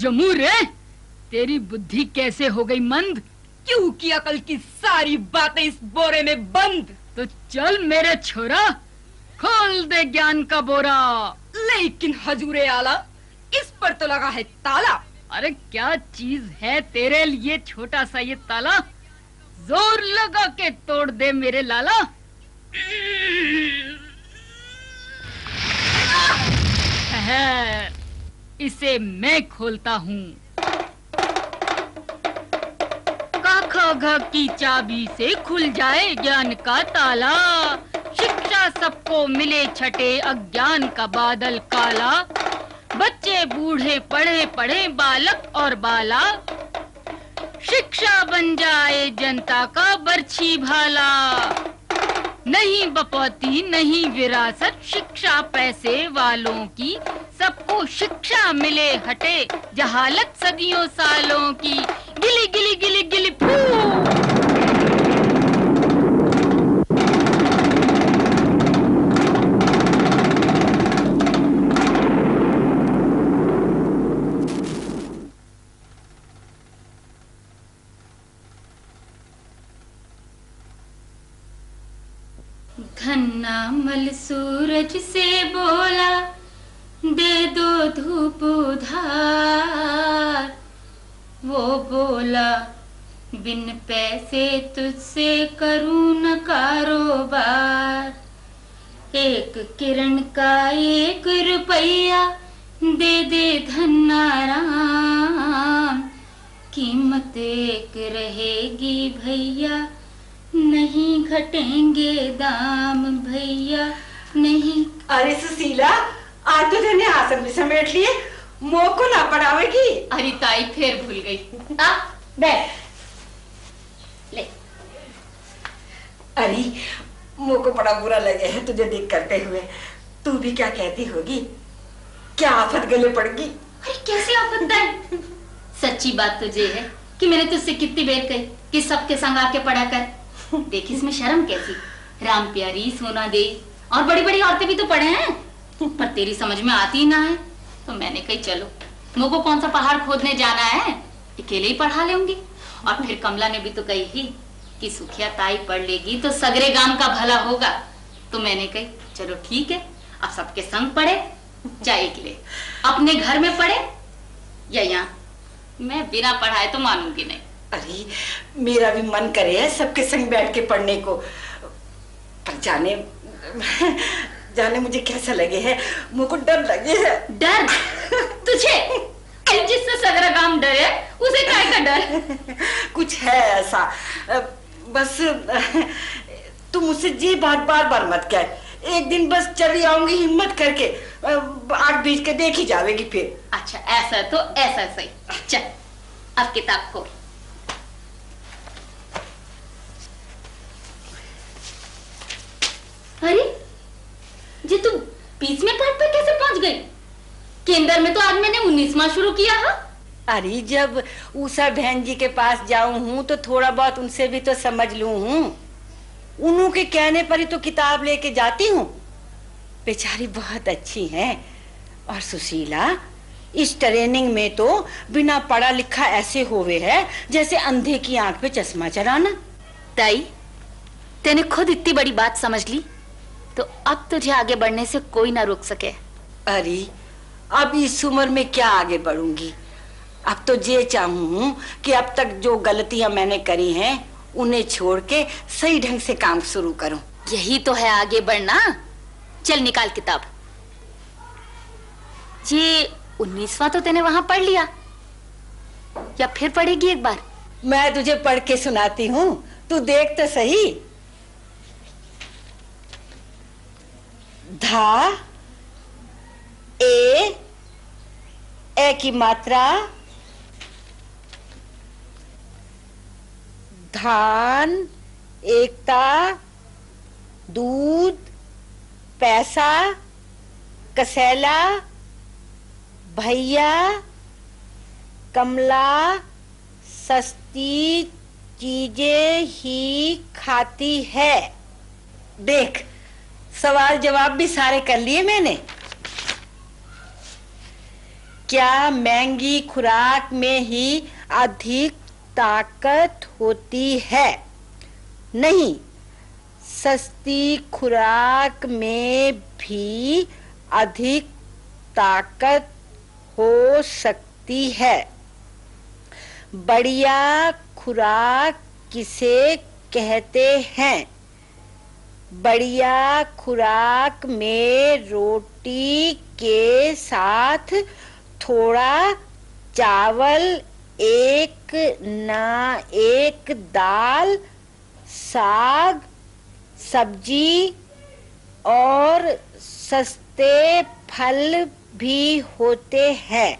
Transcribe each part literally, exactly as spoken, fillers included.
जमू रे, तेरी बुद्धि कैसे हो गई मंद? क्यों की अकल की सारी बातें इस बोरे में बंद। तो चल मेरे छोरा, खोल दे ज्ञान का बोरा। लेकिन हजूरे आला, इस पर तो लगा है ताला। अरे क्या चीज है तेरे लिए छोटा सा ये ताला? जोर लगा के तोड़ दे मेरे लाला। है, इसे मैं खोलता हूँ। क घ की चाबी से खुल जाए ज्ञान का ताला। शिक्षा सबको मिले छठे अज्ञान का बादल काला। बच्चे बूढ़े पढ़े पढ़े बालक और बाला। शिक्षा बन जाए जनता का बरछी भाला। नहीं बपौती नहीं विरासत शिक्षा पैसे वालों की। सबको शिक्षा मिले हटे जहालत सदियों सालों की। गिली गिली गिली गिली फू। घन्ना मल सूरज से बोला, दे दो धूप उधार। वो बोला, बिन पैसे तुझसे करूं न कारोबार। एक किरण का एक रुपया दे दे धन्ना राम। कीमत एक रहेगी भैया, नहीं घटेंगे दाम भैया, नहीं। अरे सुशीला, आज तो तेने आसन भी समेट लिए, मोह को ना पढ़ावेगी। अरे ताई फिर भूल गई। आ, बैठ ले। अरे मोह को बड़ा बुरा लगे है तुझे देख करते हुए। तू भी क्या कहती होगी? क्या आफत गले पड़गी? अरे कैसी आफत है? सच्ची बात तुझे है कि मैंने तुझसे कितनी बेर कही कि सबके संग आके पढ़ा कर। देख इसमें शर्म कैसी। राम प्यारी, सोना दे और बड़ी बड़ी औरतें भी तो पढ़े हैं, पर तेरी समझ में आती ही ना है। तो मैंने कही चलो, मुझको कौन सा पहाड़ खोदने जाना है, अकेले ही पढ़ा लेंगी। और फिर कमला ने भी तो कही ही कि सुखिया ताई पढ़ लेगी तो सगरे गांव का भला होगा। तो मैंने कही चलो ठीक है, अब सबके संग पढ़े, चाहे अकेले अपने घर में पढ़े या यहाँ। मैं बिना पढ़ाए तो मानूंगी नहीं। अरे मेरा भी मन करे है सबके संग बैठ के पढ़ने को, पर जाने जाने मुझे कैसा लगे है, मुझको डर लगे है। डर तुझे? जिससे सगरा गांव डरे उसे काय का डर? कुछ है ऐसा, बस तुम मुझसे जी बार बार बार मत कह। एक दिन बस चली आऊंगी हिम्मत करके, आग बीच के देखी जावेगी फिर। अच्छा ऐसा तो ऐसा सही। चल अब किताब खोल। अरे जी तुम बीसवें पाठ पर कैसे पहुंच गई? केंद्र में तो आज मैंने उन्नीसवां शुरू किया है। अरे जब उषा बहन जी के पास जाऊं हूं तो थोड़ा बहुत उनसे भी तो समझ लूं हूं। उन्हों के कहने पर ही तो किताब लेके जाती हूँ। बेचारी बहुत अच्छी हैं। और सुशीला, इस ट्रेनिंग में तो बिना पढ़ा लिखा ऐसे होवे है जैसे अंधे की आंख पे चश्मा चढ़ाना। ताई, तेने खुद इतनी बड़ी बात समझ ली तो अब तुझे आगे बढ़ने से कोई ना रोक सके। अरे अब इस उम्र में क्या आगे बढ़ूंगी। अब तो ये चाहूं कि अब तक जो गलतियां मैंने करी हैं उन्हें छोड़ के सही ढंग से काम शुरू करूं। यही तो है आगे बढ़ना। चल निकाल किताब। ये उन्नीसवां तो तूने वहां पढ़ लिया, या फिर पढ़ेगी एक बार? मैं तुझे पढ़ के सुनाती हूँ, तू देख तो सही। धा, ए, ए की मात्रा, धान, एकता, दूध, पैसा, कसेला, भैया, कमला सस्ती चीजें ही खाती है। देख सवाल जवाब भी सारे कर लिए मैंने। क्या महंगी खुराक में ही अधिक ताकत होती है? नहीं, सस्ती खुराक में भी अधिक ताकत हो सकती है। बढ़िया खुराक किसे कहते हैं? बढ़िया खुराक में रोटी के साथ थोड़ा चावल, एक ना एक दाल, साग, सब्जी और सस्ते फल भी होते हैं।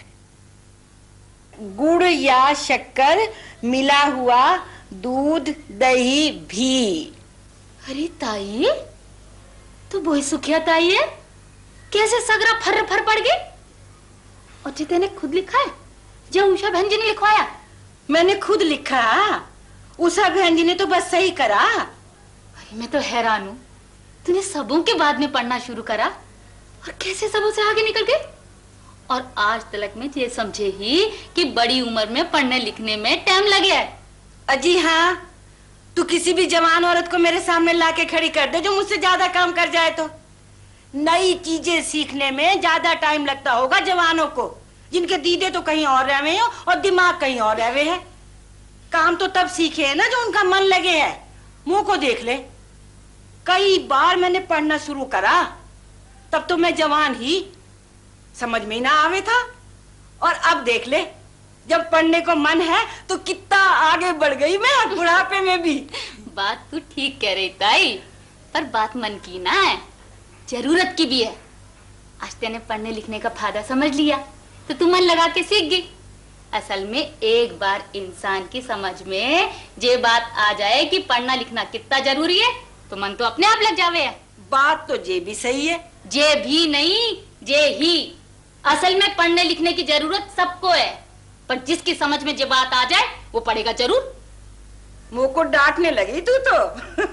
गुड़ या शक्कर मिला हुआ दूध, दही भी। अरे ताई, तू बोई सुखिया ताई है, कैसे सगरा फर फर पड़ गई? और जी तेने खुद लिखा है जो उषा बहन जी ने लिखवाया? मैंने खुद लिखा। उषा बहन जी ने तो बस सही करा। अरे मैं तो हैरान हूँ, तूने सबों के बाद में पढ़ना शुरू करा और कैसे सबों से आगे निकल गई। और आज तलक में ये समझे ही कि बड़ी उम्र में पढ़ने लिखने में टाइम लगे है। अजी हाँ, तू किसी भी जवान औरत को मेरे सामने लाके खड़ी कर दे जो मुझसे ज्यादा काम कर जाए तो। नई चीजें सीखने में ज्यादा टाइम लगता होगा जवानों को, जिनके दीदे तो कहीं और रहे हो और दिमाग कहीं और रहे हैं। काम तो तब सीखे है ना जो उनका मन लगे है। मुंह को देख ले, कई बार मैंने पढ़ना शुरू करा, तब तो मैं जवान ही, समझ में ही ना आवे था। और अब देख ले, जब पढ़ने को मन है तो कितना आगे बढ़ गई मैं बुढ़ापे में भी। बात तू ठीक कह रही ताई, पर बात मन की ना है, जरूरत की भी है। आज तेने पढ़ने लिखने का फायदा समझ लिया तो तू मन लगा के सीख गई। असल में एक बार इंसान की समझ में ये बात आ जाए कि पढ़ना लिखना कितना जरूरी है तो मन तो अपने आप लग जावे है। बात तो जे भी सही है। जे भी नहीं, जे ही। असल में पढ़ने लिखने की जरूरत सबको है, पर जिसकी समझ में ये बात आ जाए वो पढ़ेगा जरूर। मुंह को डांटने लगी तू तो।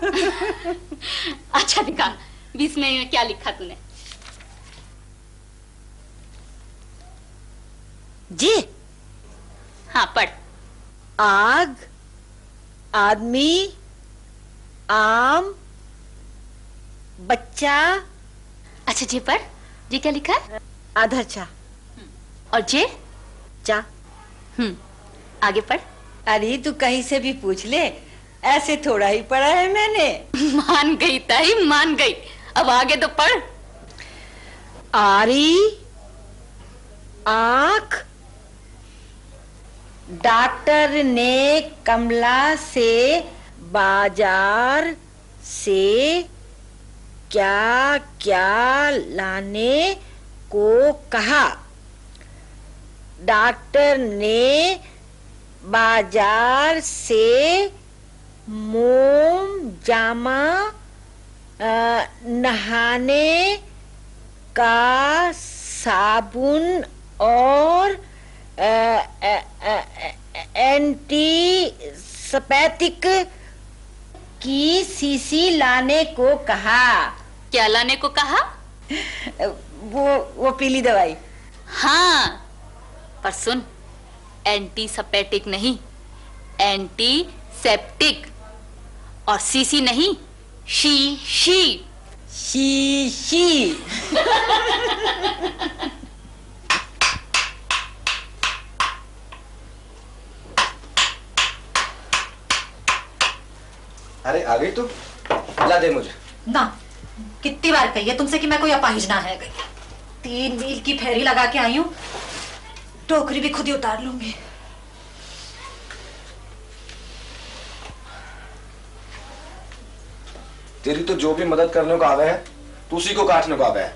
अच्छा दिखा, बीस में क्या लिखा तूने? जी हाँ पढ़। आग, आदमी, आम, बच्चा। अच्छा जी पढ़, जी क्या लिखा है? आधा चा। और जे? चा। हम्म, आगे पढ़। अरे तू कहीं से भी पूछ ले, ऐसे थोड़ा ही पढ़ा है मैंने। मान गई ताई, मान गई। अब आगे तो पढ़। आरी, आंख। डॉक्टर ने कमला से बाजार से क्या क्या लाने को कहा। डॉक्टर ने बाजार से मोम जामा, आ, नहाने का साबुन और एंटीसेप्टिक की शीशी लाने को कहा। क्या लाने को कहा? वो वो पीली दवाई। हाँ, पर सुन, एंटीसेप्टिक नहीं, एंटीसेप्टिक। और सीसी नहीं, शी शी शीशी। अरे आ गई तू? ला दे मुझे। ना, कितनी बार कही है तुमसे कि मैं कोई अपाहिज ना है गई। तीन मील की फेरी लगा के आई हूँ, टोकरी भी खुद ही उतार लूंगी। तेरी तो जो भी मदद करने को आवे है, तू उसी को काटने को आवे है।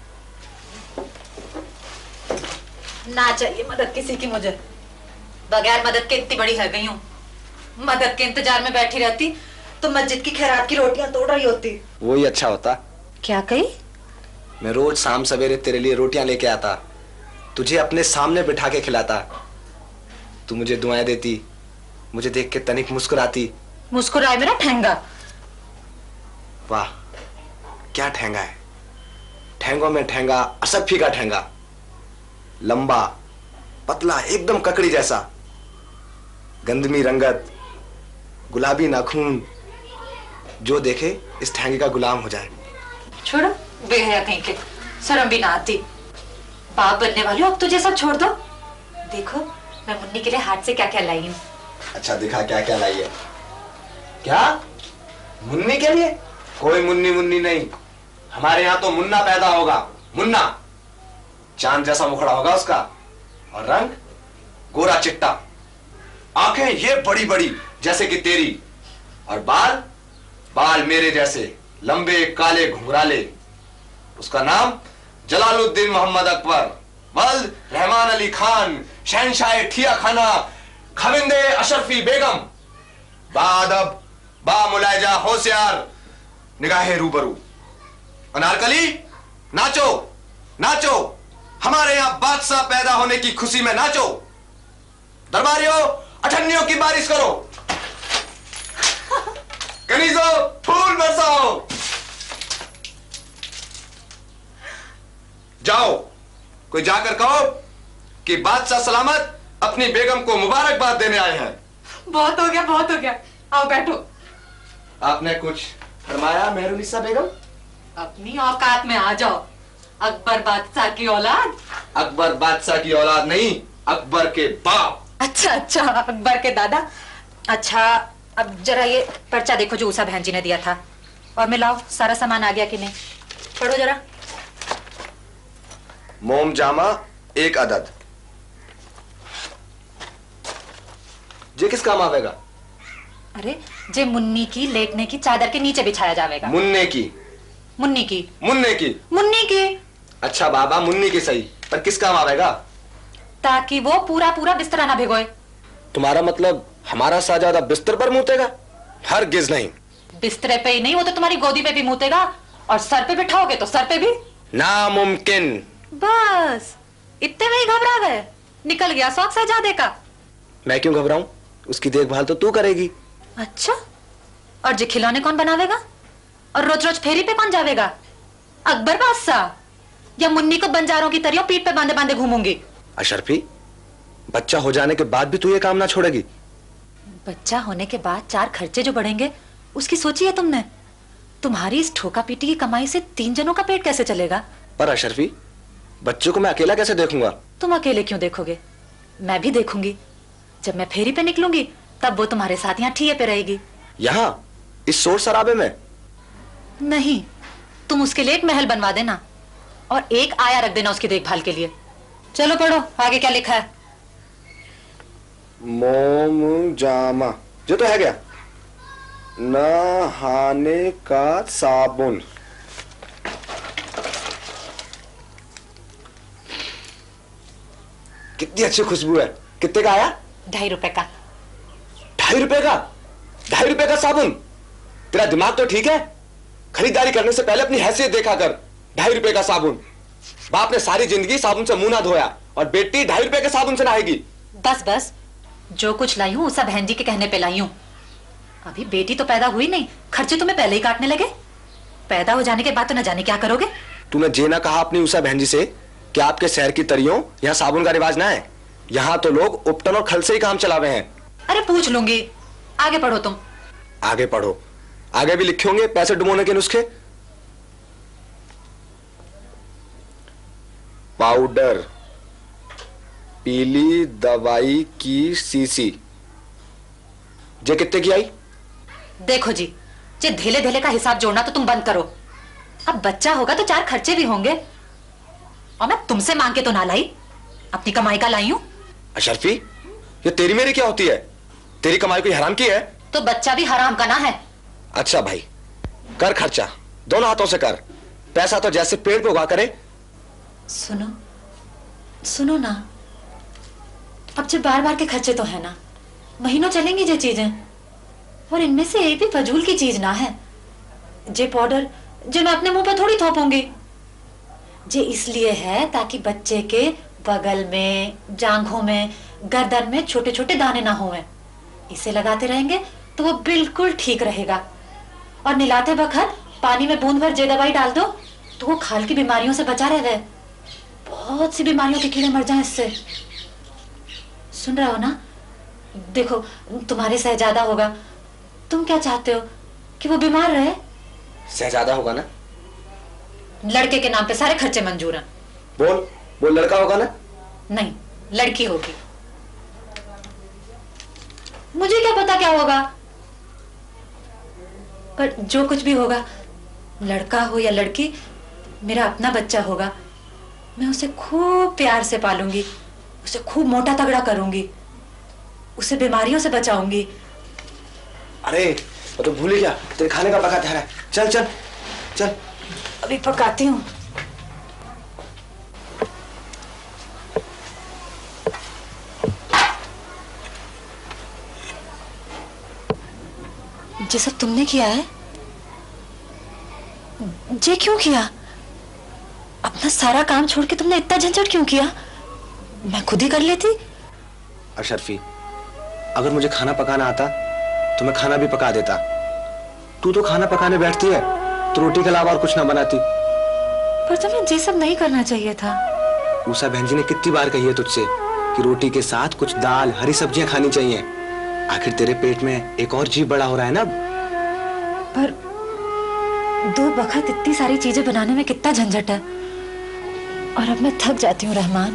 ना चाहिए मदद किसी की मुझे। बगैर मदद के इतनी बड़ी है गई हूँ। मदद के इंतजार में बैठी रहती तो मस्जिद की खैरात की रोटियां तोड़ रही होती। वो ही अच्छा होता। क्या कही? मैं रोज शाम सवेरे तेरे लिए रोटियां लेके आता, तुझे अपने सामने बिठा के खिलाता, तू मुझे दुआएं देती, मुझे देख के तनिक मुस्कुराती। मुस्कुराए मेरा ठेंगा। वाह, क्या ठेंगा है। ठेंगों में ठेंगा, असफी का ठेंगा। लंबा, पतला, एकदम ककड़ी जैसा, गंदमी रंगत, गुलाबी नाखून, जो देखे इस ठहंगे का गुलाम हो जाए। छोड़ो, बेहया कहीं के, शर्म भी ना आती। बाप बनने वाली हो, अब तुझे सब छोड़ दो। देखो मैं मुन्नी के लिए हाथ से क्या क्या लाई हूँ। अच्छा दिखा क्या क्या लाई है। क्या मुन्नी के लिए? कोई मुन्नी मुन्नी नहीं, हमारे यहाँ तो मुन्ना पैदा होगा। मुन्ना, चांद जैसा मुखड़ा होगा उसका, और रंग गोरा चिट्टा, आंखें ये बड़ी बड़ी जैसे कि तेरी, और बाल बाल मेरे जैसे लंबे काले घुंघराले। उसका नाम जलालुद्दीन मोहम्मद अकबर, वल्द रहमान अली खान, शहनशाह ठिया खाना, खविंदे अशरफी बेगम, बादब बा मुलायजा होशियार, निगाहे रूबरू। अनारकली, नाचो नाचो, हमारे यहां बादशाह पैदा होने की खुशी में नाचो। दरबारियों, अठन्नियों की बारिश करो, कनीजों फूल बरसाओ। जाओ, कोई जाकर कहो कि बादशाह सलामत अपनी बेगम को मुबारकबाद देने आए हैं। बहुत हो गया, बहुत हो गया, आओ बैठो। आपने कुछ फरमाया मेहरुनिसा बेगम? अपनी औकात में आ जाओ। अकबर बादशाह की औलाद। अकबर बादशाह की औलाद नहीं, अकबर के बाप। अच्छा अच्छा, अकबर के दादा। अच्छा, अब जरा ये पर्चा देखो जो उषा बहन जी ने दिया था, और मिलाओ सारा सामान आ गया कि नहीं। पढ़ो जरा। मोम जामा एक अदद, जे किस काम आवेगा? अरे, जे मुन्नी की लेटने की चादर के नीचे बिछाया जाएगा। मुन्ने की? मुन्नी की। मुन्ने की? मुन्नी की। अच्छा बाबा, मुन्नी की सही, पर किस काम आवेगा? ताकि वो पूरा पूरा बिस्तरा ना भिगोए। तुम्हारा मतलब हमारा साहजादा बिस्तर पर मूतेगा? हरगिज नहीं। बिस्तरे पे ही नहीं, वो तो तुम्हारी गोदी पे भी मूतेगा, और सर पे बिठाओगे तो सर पे भी। नामुमकिन। बस इतने में ही घबरा गए? निकल गया शौक साहजादे का। मैं क्यों घबराऊं? उसकी देखभाल तो तू करेगी। अच्छा, और जे खिलौने कौन बनावेगा? और रोज रोज फेरी पे कौन जावेगा? अकबर बादशाह? या मुन्नी को बंजारों की तरह पीठ पे बांधे बांधे घूमूंगी? अशरफी, बच्चा हो जाने के बाद भी तू ये काम ना छोड़ेगी? बच्चा होने के बाद चार खर्चे जो बढ़ेंगे उसकी सोची है तुमने? तुम्हारी इस ठोका पीटी की कमाई से तीन जनों का पेट कैसे चलेगा? पर अशरफी, बच्चों को मैं अकेला कैसे देखूंगा? तुम अकेले क्यों देखोगे? मैं भी देखूंगी। जब मैं फेरी पे निकलूंगी तब वो तुम्हारे साथ यहाँ ठिये पे रहेगी। यहाँ इस शोर शराबे में? नहीं, तुम उसके लिए एक महल बनवा देना और एक आया रख देना उसकी देखभाल के लिए। चलो पढ़ो आगे क्या लिखा है। मोम जामा, जो तो है क्या? नहाने का साबुन। कितनी अच्छी खुशबू है। कितने का आया? ढाई रुपए का। ढाई रुपए का? ढाई रुपए का साबुन? तेरा दिमाग तो ठीक है? खरीदारी करने से पहले अपनी हैसियत देखा कर। ढाई रुपए का साबुन? बाप ने सारी जिंदगी साबुन से मुंह ना धोया और बेटी ढाई रुपए के साबुन से नहाएगी। बस बस, जो कुछ लाई हूं उषा बहन जी के कहने पे लाई हूं। अभी बेटी तो पैदा हुई नहीं, खर्चे तुम्हें पहले ही काटने लगे। पैदा हो जाने के बाद तो न जाने क्या करोगे। तूने जे ना कहा अपनी उषा बहन जी से कि आपके शहर की तरियों यहाँ साबुन का रिवाज ना है। यहाँ तो लोग उपटन और खल से ही काम चलावे हैं। अरे पूछ लूंगी, आगे पढ़ो तुम। आगे पढ़ो? आगे भी लिखे होंगे पैसे डुबोने के नुस्खे। पाउडर, पीली दवाई की सीसी, जे कितने की आई? देखो जी, जे धेले धेले का हिसाब जोड़ना तो तुम बंद करो। अब बच्चा होगा तो चार खर्चे भी होंगे, और मैं तुमसे मांग के तो ना लाई, अपनी कमाई का लाई हूं। अशरफी, ये तेरी मेरी क्या होती है? तेरी कमाई कोई हराम की है? तो बच्चा भी हराम का ना है। अच्छा भाई, कर खर्चा, दोनों हाथों से कर। पैसा तो जैसे पेड़ पे उगा करे। सुनो सुनो ना, अब जब बार बार के खर्चे तो है ना, महीनों चलेंगी ये चीजें, और इनमें से एक भी फजूल की चीज ना है। जे पाउडर जो मैं अपने मुंह पे थोड़ी थोपूंगी, जे इसलिए है ताकि बच्चे के बगल में, जांघों में, गर्दन में छोटे छोटे दाने ना हों। इसे लगाते रहेंगे तो वो बिल्कुल ठीक रहेगा। और निलाते वक्त पानी में बूंद भर जे दवाई डाल दो तो वो खाल की बीमारियों से बचा रहे। बहुत सी बीमारियों के कीड़े मर जाएं इससे। सुन रहे हो ना? देखो, तुम्हारे शहजादा होगा, तुम क्या चाहते हो कि वो बीमार रहे? शहजादा होगा ना? लड़के के नाम पे सारे खर्चे मंजूर हैं। बोल बोल, लड़का होगा ना? नहीं, लड़की होगी। मुझे क्या पता क्या होगा, पर जो कुछ भी होगा, लड़का हो या लड़की, मेरा अपना बच्चा होगा। मैं उसे खूब प्यार से पालूंगी, उसे खूब मोटा तगड़ा करूंगी, उसे बीमारियों से बचाऊंगी। अरे वो तो भूल ही गया, तेरे खाने का पका ठहरा है। चल चल चल, अभी पकाती हूँ। ये सब तुमने किया है? ये क्यों किया? अपना सारा काम छोड़ के तुमने इतना झंझट क्यों किया? मैं खुद ही कर लेती। अशरफी, अगर मुझे खाना पकाना आता तो मैं खाना भी पका देता। तू तो खाना पकाने बैठती है तो रोटी के अलावा और कुछ ना बनाती। पर तुम्हें ये सब नहीं करना चाहिए था। उषा बहन जी ने कितनी बार कही है तुझसे कि रोटी के साथ कुछ दाल, हरी सब्जियां खानी चाहिए। आखिर तेरे पेट में एक और जीव बड़ा हो रहा है ना। पर दो वक्त इतनी सारी चीजें बनाने में कितना झंझट है, और अब मैं थक जाती हूँ रहमान।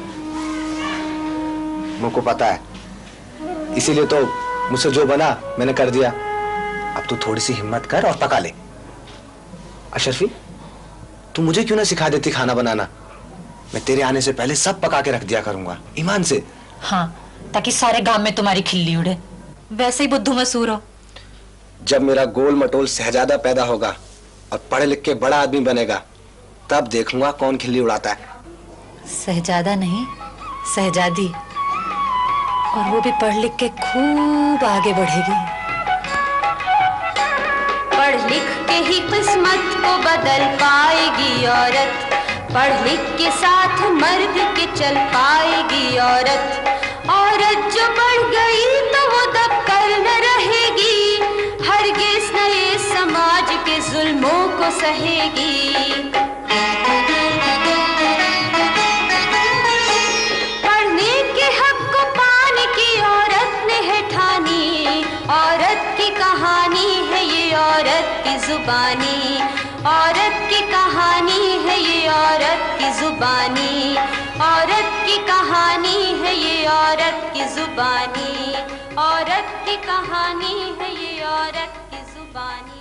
मुझको पता है, इसीलिए तो मुझसे जो बना मैंने कर दिया। अब तू थोड़ी सी हिम्मत कर और पका ले। अशरफी, तू मुझे क्यों ना सिखा देती खाना बनाना? मैं तेरे आने से पहले सब पका के रख दिया करूंगा, ईमान से। हाँ, ताकि सारे गांव में तुम्हारी खिल्ली उड़े। वैसे ही बुद्धू मसूर हो। जब मेरा गोल मटोल शहजादा पैदा होगा और पढ़े लिख के बड़ा आदमी बनेगा, तब देखूंगा कौन खिल्ली उड़ाता है। शहजादा नहीं, शहजादी, और वो भी पढ़ लिख के खूब आगे बढ़ेगी। पढ़ लिख के ही किस्मत को बदल पाएगी औरत, पढ़ लिख के साथ मर्द के चल पाएगी औरत। औरत जो बढ़ गई तो वो दबकर न रहेगी, हरगिज़ नए समाज के जुल्मों को सहेगी। पढ़ने के हक को पाने की औरत ने है ठानी, औरत की कहानी है ये औरत की जुबानी, औरत की कहानी है ये औरत की जुबानी, औरत की कहानी है ये औरत की जुबानी, औरत की कहानी है ये औरत की जुबानी।